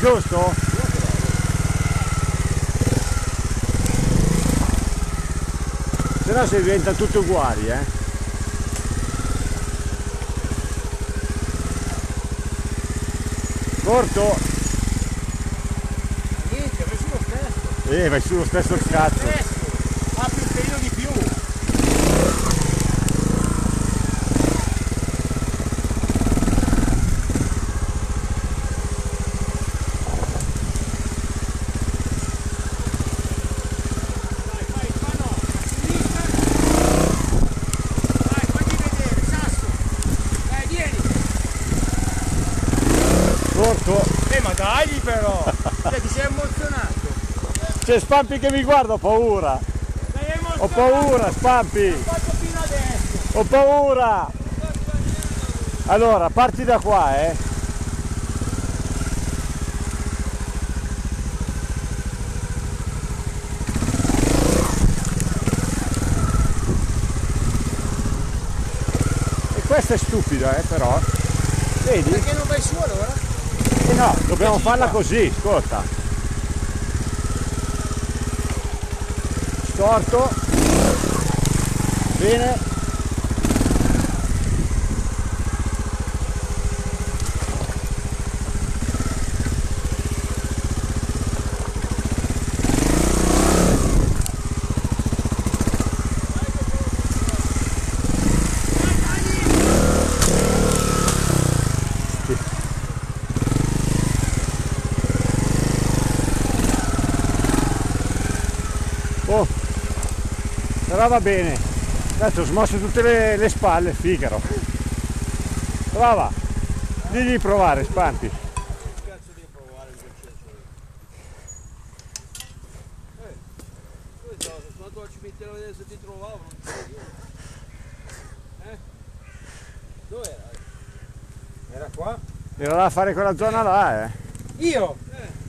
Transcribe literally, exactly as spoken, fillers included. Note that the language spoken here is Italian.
Giusto? Se no si diventa tutti uguali, eh. Corto? Niente, vai sullo stesso. Eh, vai sullo stesso cazzo. Apri un pelino di più. Dai, fai, fa no. A sinistra. Dai, fagli vedere, Sasso. Dai, vieni. Corto? Eh, ma dai però. Cioè, ti sei emozionato. C'è Spampi che mi guarda, ho paura. Sei emozionato. Ho paura, Spampi. L'ho fatto fino adesso. Ho paura. Allora, parti da qua, eh. E questa è stupida, eh, però. Vedi? Perché non vai su allora? Eh no, dobbiamo farla così, ascolta. Storto. Bene. Oh, però va bene. Adesso ho smosso tutte le, le spalle, Figaro. Prova. Digli di provare, Spampi. Che cazzo devi provare il processo? Eh, sono andato al cimitero a vedere se ti trovavo, non ti so io. Eh? Dove era? Era qua? Era là a fare quella zona là, eh. Io? Eh.